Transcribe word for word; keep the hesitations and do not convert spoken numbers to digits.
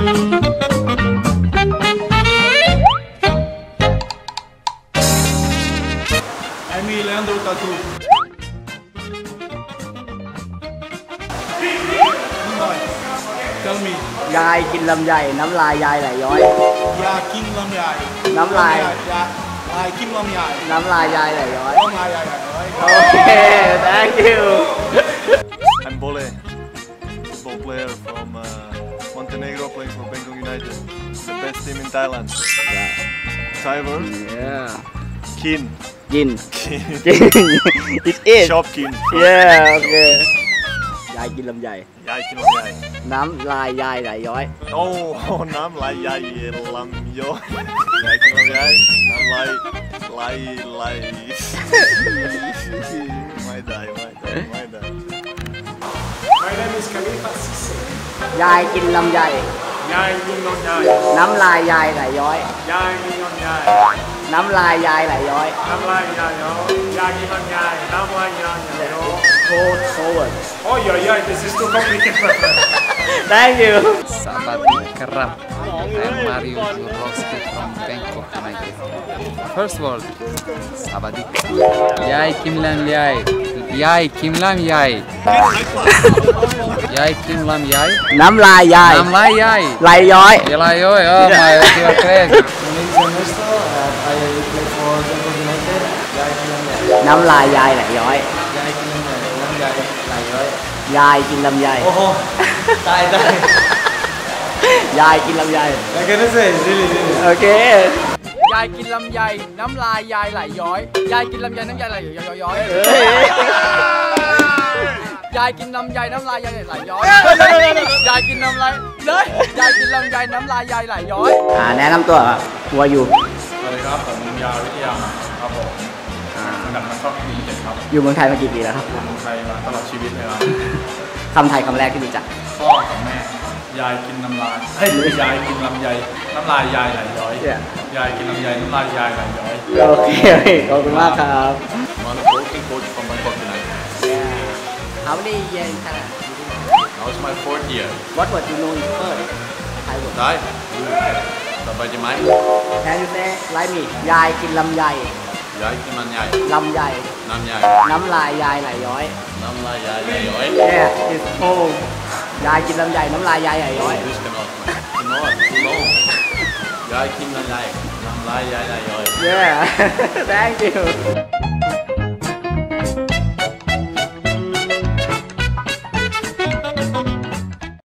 Amy Leandro Tatu Tell me ยายกินลำไยน้ำลายยายไหลย้อยอยากกินลำไยน้ำลายอยากอยากกินลำไยน้ำลายยายไหลย้อยน้ำลายยายไหลย้อยโอเค thank you I'm Bole, football player from uh, Montenegro, playing for Bangkok United, the best team in Thailand. Tiver, yeah Kin, กิน Kin, กิน it is Shop Kin. yeah โอเคยายกินลำไย Yai Kin Lam Yai. น้ำลายยายไหลย้อย Oh, Nam Lai Yai Lam Yo. Yai Kin Lam Yai, Nam Lai Lai Lai. My die, my die, my die. My name is Khalifa Sisse ยายกินลำไยยายกินลำไยน้ำลายยายไหลย้อยยายกินลำไยน้ำลายยายไหลย้อยน้ำลายยายย้อยยายกินลำไยน้ำลายยายย้อย code forward Oh yeah yeah this is too complicated thank you Sabadi Karam. I am Mario Zurowski from Bangkok, United. First word, Sabadi. Yai Kim Lam Yai. Yai Kim Lam Yai. Yai Kim Lam Yai. น้ำลายยาย Nam Lai Yai. ไหลย้อย Yelai Yoi. Oh my, you are correct. น้ำลายยายไหลย้อย ยายกินลำไยโอ้โหตายตายยายกินลำไย I can say really really โอเคยายกินลำไยน้ำลายยายไหลย้อย ยายกินลำไยน้ำลายไหลย้อยย้อยเฮ้ยยายกินลำไยน้ำลายยายไหลย้อย ยายกินน้ำลายเลยยายกินลำไยน้ำลายยายไหลย้อยอ่าแนะนำตัวครับหัวอยู่สวัสดีครับผมยาวิทยาครับผมสังกัดมันชอบทีมเจ็ดครับอยู่เมืองไทยมากี่ปีแล้วครับอยู่เมืองไทยมาตลอดชีวิตเลยครับคำไทยคำแรกที่รู้จักพ่อกับแม่ยายกินน้ำลายเฮ้ยยายกินลำไยน้ำลายยายไหลย้อย Yeah ยายกินลำไยน้ำลายยายไหลย้อยโอเคขอบคุณมากครับ I'm a coaching coach from Bangkok United. How many years in Thailand Now it's my fourth year. What word you know in first Thai word Thai? Sabay Jemai. Can you say like me ยายกินลำไย Yai Kin Lam Yai. ลำไย Nam Yai. น้ำลายยายไหลย้อย Nam Lai Yai Lai Yoi. Yeah it's home ยายกินลำไยน้ำลายยายไหลย้อย This cannot. Cannot. Too long. Yai Kin Lam Yai. Nam Lai Yai Lai Yoi. Yeah thank you